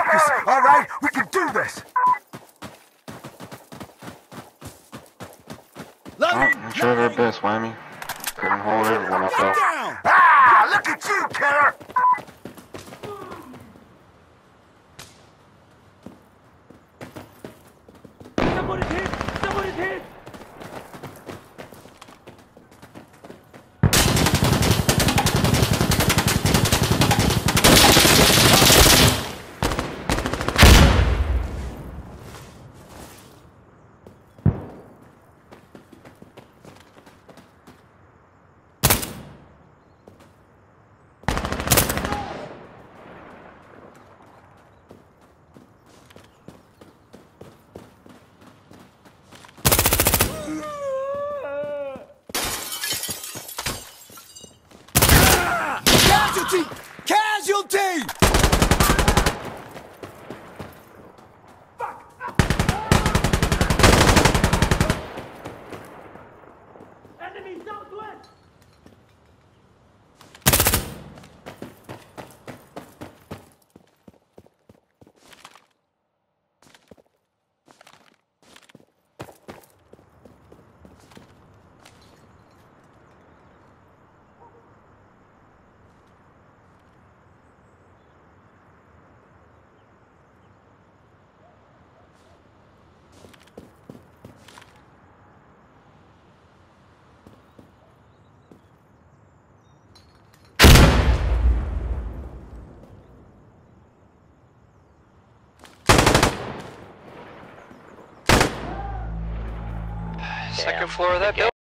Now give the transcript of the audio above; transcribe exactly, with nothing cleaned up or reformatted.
focus, all right? We can do this. Oh, I'm sure their best, Whammy. Couldn't hold everyone up though. Ah, look at you, killer! Somebody's hit! Somebody's hit! Casualty! Casualty! Enemy southwest! Second floor of that building.